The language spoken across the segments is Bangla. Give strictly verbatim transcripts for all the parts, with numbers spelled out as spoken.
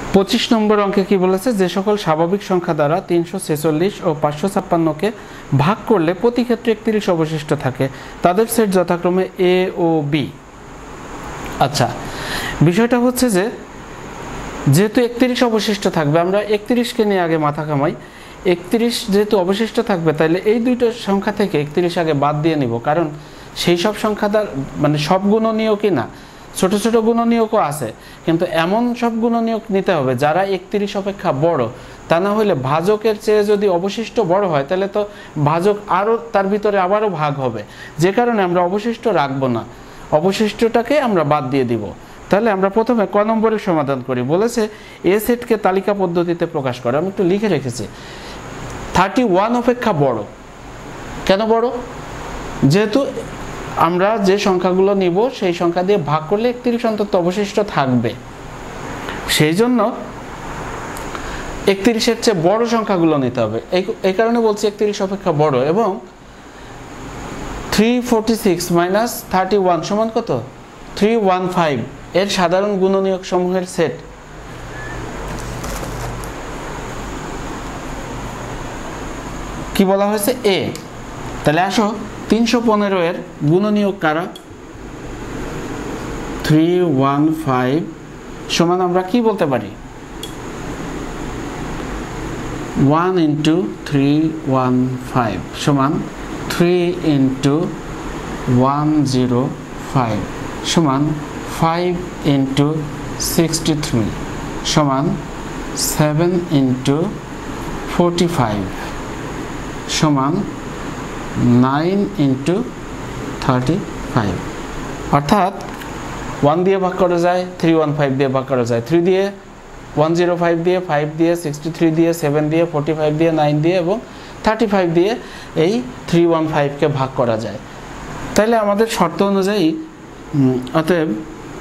পঁচিশ নম্বর অঙ্কে কি বলেছে, যে সকল স্বাভাবিক সংখ্যা দ্বারা তিনশো ছেচল্লিশ ও পাঁচশো ছাপ্পান্নকে ভাগ করলে প্রতি ক্ষেত্রে একত্রিশ অবশিষ্ট থাকে, তাদের সেট যথাক্রমে এ ও বি। আচ্ছা, বিষয়টা হচ্ছে যে যেহেতু একত্রিশ অবশিষ্ট থাকবে, আমরা একত্রিশকে নিয়ে আগে মাথা কামাই। একত্রিশ যেহেতু অবশিষ্ট থাকবে, তাহলে এই দুইটা সংখ্যা থেকে একত্রিশ আগে বাদ দিয়ে নিব, কারণ সেই সব সংখ্যা দ্বারা মানে সব গুণনীয়কই না, ছোট ছোট গুণনীয়কও আছে, কিন্তু এমন সব গুণনীয়ক নিতে হবে যারা একত্রিশ অপেক্ষা বড়। তা না হলে ভাজকের চেয়ে যদি অবশিষ্ট বড় হয়, তাহলে তো ভাজক আরও তার ভিতরে আবারও ভাগ হবে, যে কারণে আমরা অবশিষ্ট রাখবো না, অবশিষ্টটাকে আমরা বাদ দিয়ে দিব। তাহলে আমরা প্রথমে ক নম্বরের সমাধান করি। বলেছে এ সেটকে তালিকা পদ্ধতিতে প্রকাশ করে। আমি একটু লিখে রেখেছি, থার্টি ওয়ান অপেক্ষা বড়। কেন বড়? যেহেতু আমরা যে সংখ্যাগুলো নিব সেই সংখ্যা দিয়ে ভাগ করলে একত্রিশ অন্তত অবশিষ্ট থাকবে, সেই জন্য একত্রিশের চেয়ে বড় সংখ্যাগুলো নিতে হবে। এই এই কারণে বলছি একত্রিশ অপেক্ষা বড়। এবং three forty six minus thirty one সমান কত? Three one five. এর সাধারণ গুণনীয়ক সমূহের সেট। কি বলা হয়েছে? এ। তাহলে আসো, তিনশো পনেরো এর গুণনীয়ক কারা? থ্রি ওয়ান ফাইভ সমান আমরা কি বলতে পারি? One into three one five সমান three into one zero five সমান ফাইভ ইন্টু সিক্সটি থ্রি সমান সেভেন ইন্টু ফোরটি ফাইভ সমান নাইন ইন্টু থার্টি ফাইভ। অর্থাৎ ওয়ান দিয়ে ভাগ করা যায়, থ্রি ওয়ান ফাইভ দিয়ে ভাগ করা যায়, থ্রি দিয়ে, ওয়ান জিরো ফাইভ দিয়ে, ফাইভ দিয়ে, সিক্সটি থ্রি দিয়ে, সেভেন দিয়ে, ফোরটি ফাইভ দিয়ে, নাইন দিয়ে এবং থার্টি ফাইভ দিয়ে এই থ্রি ওয়ান ফাইভকে ভাগ করা যায়। তাহলে আমাদের শর্ত অনুযায়ী অতএব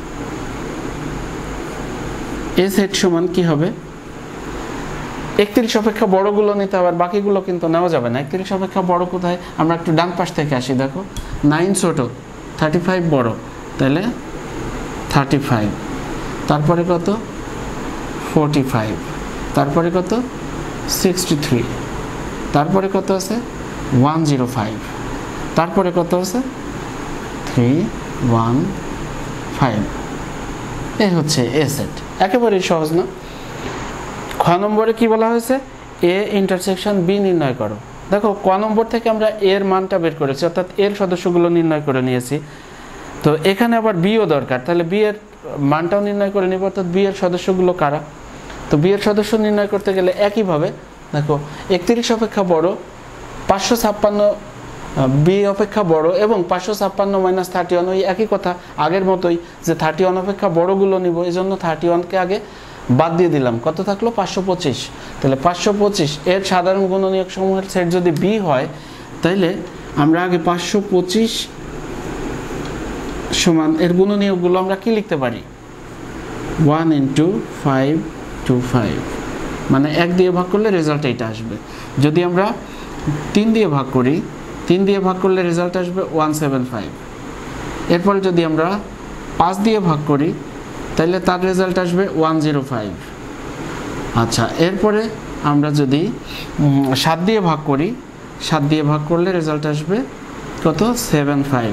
এ সেট সমান কি হবে? একত্রিশ অপেক্ষা বড়গুলো নিতে হবে, আর বাকিগুলো কিন্তু নেওয়া যাবে না। একত্রিশ অপেক্ষা বড় কোথায়? আমরা একটু ডান পাশ থেকে আসি। দেখো, নাইন ছোট, থার্টি ফাইভ বড়, তাহলে থার্টি ফাইভ, তারপরে কত? ফোরটি ফাইভ, তারপরে কত? সিক্সটি থ্রি, তারপরে কত আছে? ওয়ান জিরো ফাইভ, তারপরে কত আছে? Three one five. এই হচ্ছে এ সেট। একেবারেই সহজ না? খ নম্বরে কি বলা হয়েছে? এ ইন্টারসেকশন বি নির্ণয় করো। দেখো, ক নম্বর থেকে আমরা এর মানটা বের করেছি, অর্থাৎ এর সদস্যগুলো নির্ণয় করে নিয়েছি। তো এখানে আবার বিও দরকার, তাহলে বি এর মানটাও নির্ণয় করে নিব, অর্থাৎ বি এর সদস্যগুলো কারা। তো বি এর সদস্য নির্ণয় করতে গেলে একইভাবে দেখো, একত্রিশ অপেক্ষা বড়, পাঁচশো ছাপ্পান্ন বি অপেক্ষা বড় এবং পাঁচশো ছাপ্পান্ন মাইনাস থার্টি ওয়ান, ওই একই কথা আগের মতোই, যে থার্টি ওয়ান অপেক্ষা বড়গুলো নিব, এই জন্য থার্টি ওয়ানকে আগে বাদ দিয়ে দিলাম। কত থাকলো? পাঁচশো পঁচিশ। তাহলে পাঁচশো পঁচিশ এর সাধারণ গুণনীয়ক সমূহের সেট যদি বি হয়, তাইলে আমরা আগে পাঁচশো পঁচিশ সমান এর গুণনীয়কগুলো আমরা কি লিখতে পারি? One into five two five, মানে এক দিয়ে ভাগ করলে রেজাল্ট এইটা আসবে। যদি আমরা তিন দিয়ে ভাগ করি, তিন দিয়ে ভাগ করলে রেজাল্ট আসবে ওয়ান সেভেন ফাইভ। এরপরে যদি আমরা পাঁচ দিয়ে ভাগ করি, তাহলে তার রেজাল্ট আসবে ওয়ান জিরো ফাইভ। আচ্ছা, এরপরে আমরা যদি সাত দিয়ে ভাগ করি, সাত দিয়ে ভাগ করলে রেজাল্ট আসবে কত? Seven five.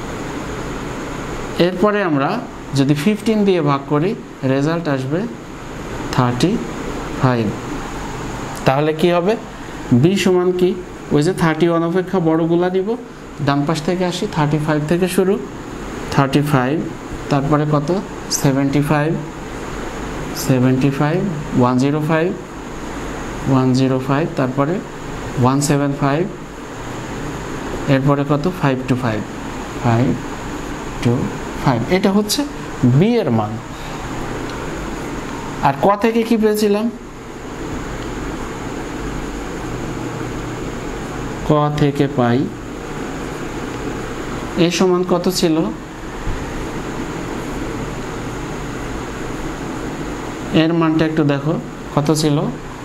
এরপরে আমরা যদি ফিফটিন দিয়ে ভাগ করি, রেজাল্ট আসবে থার্টি ফাইভ। তাহলে কি হবে? বি সমান কি? ওই যে থার্টি ওয়ান অপেক্ষা বড়গুলা নিব, ডান পাশ থেকে আসি, থার্টি ফাইভ থেকে শুরু, থার্টি ফাইভ, তারপরে কত? Seventy five, seventy five, one zero five, one zero five, তারপরে ওয়ান সেভেন ফাইভ, এরপরে কত? Five two five, five two five. এটা হচ্ছে বি এর মান। আর ক থেকে কি পেয়েছিলাম? ক থেকে পাই এ সমান কত ছিল? এর মানটা একটু দেখো, কত ছিল?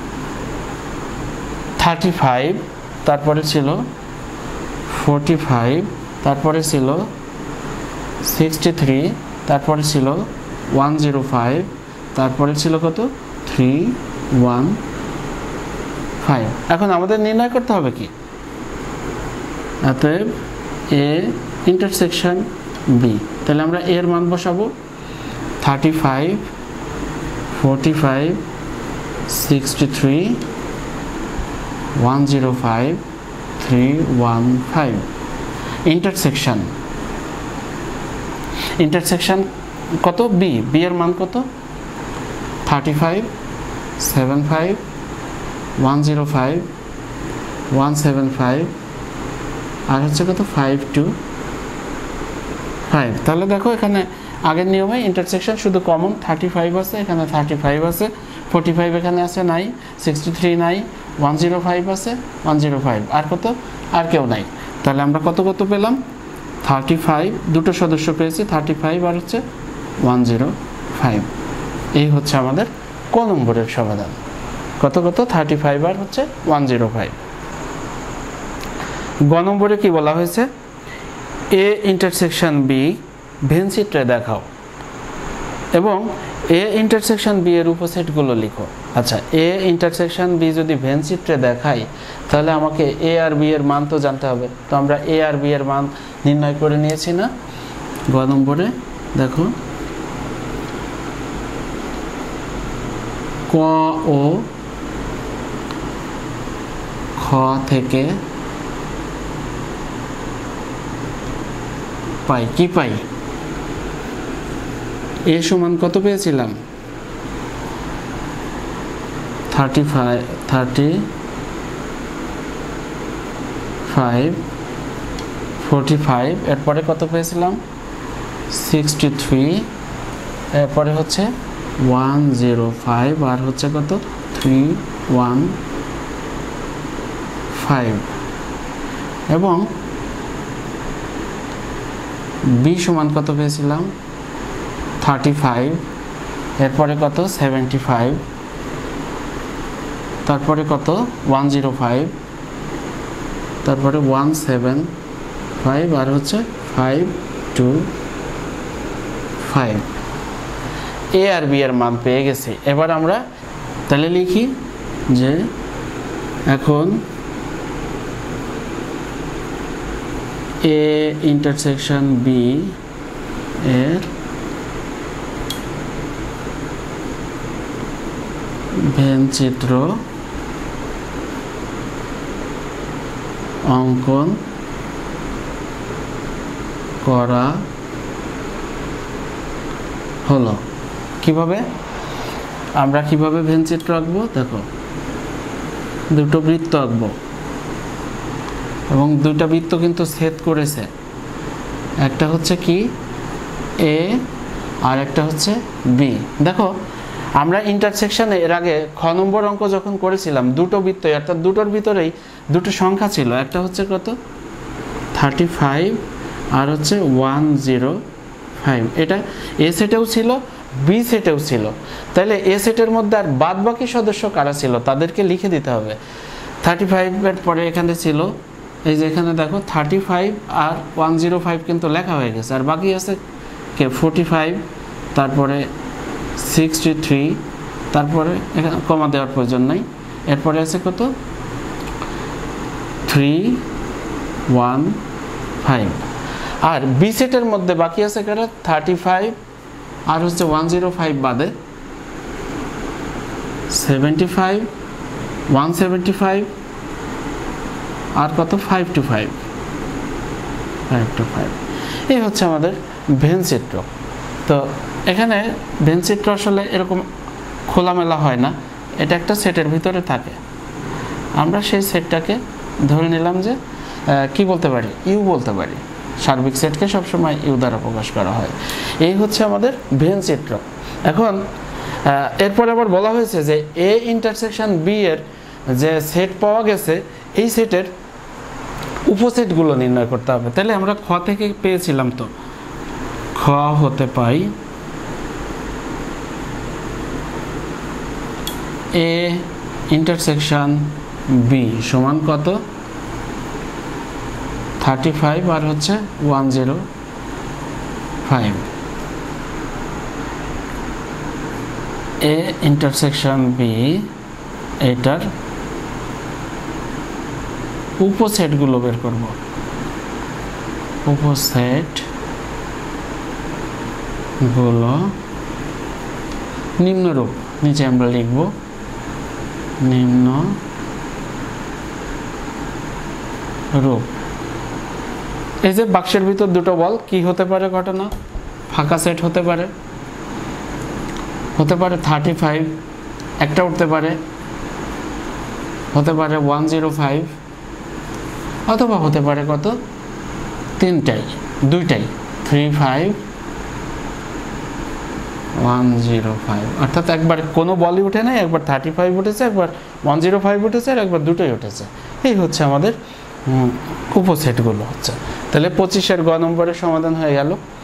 থার্টি ফাইভ, তারপরে ছিল ফোরটি ফাইভ, তারপরে ছিল সিক্সটি থ্রি, তারপরে ছিল ওয়ান জিরো ফাইভ, তারপরে ছিল কত? Three one five. এখন আমাদের নির্ণয় করতে হবে কি, অতএব এ ইন্টারসেকশন বি, তাহলে আমরা এর মান বসাবো thirty five, forty five, sixty three, one zero five, three one five. Intersection intersection কত, বি, বি এর মান কত, thirty five, seventy five, one zero five, one seven five, আর হচ্ছে কত ফাইভ টু ফাইভ। তাহলে দেখো এখানে আগের নিয়মে ইন্টারসেকশন শুধু কমন থার্টি ফাইভ আছে, এখানে থার্টি ফাইভ আছে, ফোরটি ফাইভ এখানে আছে নাই, সিক্সটি থ্রি নাই, ওয়ান জিরো ফাইভ আছে, ওয়ান জিরো ফাইভ, আর কত, আর কেউ নাই। তাহলে আমরা কত কত পেলাম, থার্টি ফাইভ, দুটো সদস্য পেয়েছি, থার্টি ফাইভ আর হচ্ছে ওয়ান জিরো ফাইভ। এই হচ্ছে আমাদের ক নম্বরের সমাধান। কত কত, থার্টি ফাইভ আর হচ্ছে ওয়ান জিরো ফাইভ। গ নম্বরে কি বলা হয়েছে, এ ইন্টারসেকশন বি ভেন চিত্রে দেখাও এবং এ ইন্টারসেকশন বি এর উপসেটগুলো লিখো। আচ্ছা, এ ইন্টারসেকশন বি যদি ভেন চিত্রে দেখাই তাহলে আমাকে এ আর বি এর মান তো জানতে হবে। তো আমরা এ আর বি এর মান নির্ণয় করে নিয়েছি না। গ নম্বরে দেখো, ক ও খ থেকে পাই, কি পাই, এ সমান কত পেয়েছিলাম, thirty five, thirty five, forty five, এরপরে কত পেয়েছিলাম, সিক্সটি থ্রি, এরপরে হচ্ছে ওয়ান জিরো ফাইভ, আর হচ্ছে কত থ্রি ওয়ান ফাইভ, এবং বি সমান কত পেয়েছিলাম, থার্টি ফাইভ, এরপরে কত সেভেন্টি ফাইভ, তারপরে কত ওয়ান জিরো ফাইভ, তারপরে ওয়ান সেভেন ফাইভ, আর হচ্ছে ফাইভ টু ফাইভ। এ আর বি এর মান পেয়ে গেছি। এবার আমরা তাহলে লিখি যে এখন এ ইন্টারসেকশন বি এর ভেন চিত্র অঙ্কন করা হলো। কিভাবে, আমরা কিভাবে ভেন চিত্র আঁকবো, দেখো দুটো বৃত্ত আঁকবো এবং দুইটা বৃত্ত কিন্তু ছেদ করেছে, একটা হচ্ছে কি এ আর একটা হচ্ছে বি। দেখো আমরা ইন্টারসেকশনে এর আগে খ নম্বর অঙ্ক যখন করেছিলাম দুটো বৃত্ত, অর্থাৎ দুটোর ভিতরেই দুটো সংখ্যা ছিল, একটা হচ্ছে কত থার্টি ফাইভ আর হচ্ছে ওয়ান জিরো ফাইভ। এটা এ সেটেও ছিল, বি সেটেও ছিল। তাহলে এ সেটের মধ্যে আর বাদ বাকি সদস্য কারা ছিল তাদেরকে লিখে দিতে হবে। থার্টি ফাইভের পরে এখানে ছিল, এই যে এখানে দেখো থার্টি ফাইভ আর ওয়ান জিরো ফাইভ কিন্তু লেখা হয়ে গেছে, আর বাকি আছে কে ফোরটি ফাইভ, তারপরে সিক্সটি থ্রি, তারপরে এখানে কমা দেওয়ার প্রয়োজন নাই, এরপরে আছে কত থ্রি ওয়ান ফাইভ। আর বি সেটের মধ্যে বাকি আছে কারা, থার্টি ফাইভ আর হচ্ছে ওয়ান জিরো ফাইভ বাদে seventy five, one seventy five, আর কত five two five, five two five. এই হচ্ছে আমাদের ভেন চিত্র। তো এখানে ভেন চিত্র আসলে এরকম খোলামেলা হয় না, এটা একটা সেটের ভিতরে থাকে। আমরা সেই সেটটাকে ধরে নিলাম যে কি বলতে পারি, ইউ বলতে পারি। সার্বিক সেটকে সবসময় ইউ দ্বারা প্রকাশ করা হয়। এই হচ্ছে আমাদের ভেন চিত্র। এখন এরপরে আবার বলা হয়েছে যে এ ইন্টারসেকশন বি এর যে সেট পাওয়া গেছে এই সেটের উপসেটগুলো নির্ণয় করতে হবে। তাহলে আমরা খ থেকে পেয়েছিলাম, তো খ হতে পাই এ ইন্টারসেকশন বি সমান কত থার্টি ফাইভ আর হচ্ছে one zero five. A intersection B এটার উপসেটগুলো বের করব। উপসেট গুলো নিম্নরূপ, নিচে আমরা লিখব নিম্ন রূপ। এই যে বাক্সের ভিতর দুটো বল, কি হতে পারে ঘটনা? ফাঁকা সেট হতে পারে, হতে পারে থার্টি ফাইভ, একটা উঠতে পারে, হতে পারে ওয়ান জিরো ফাইভ, অথবা হতে পারে কত? তিনটাই, দুইটাই, three five one zero five. অর্থাৎ একবার কোনো বলই উঠে নাই, একবার থার্টি ফাইভ উঠেছে, একবার ওয়ান জিরো ফাইভ উঠেছে, আর একবার দুটোই উঠেছে। এই হচ্ছে আমাদের উপসেটগুলো হচ্ছে। তাহলে পঁচিশের গ নম্বরের সমাধান হয়ে গেল।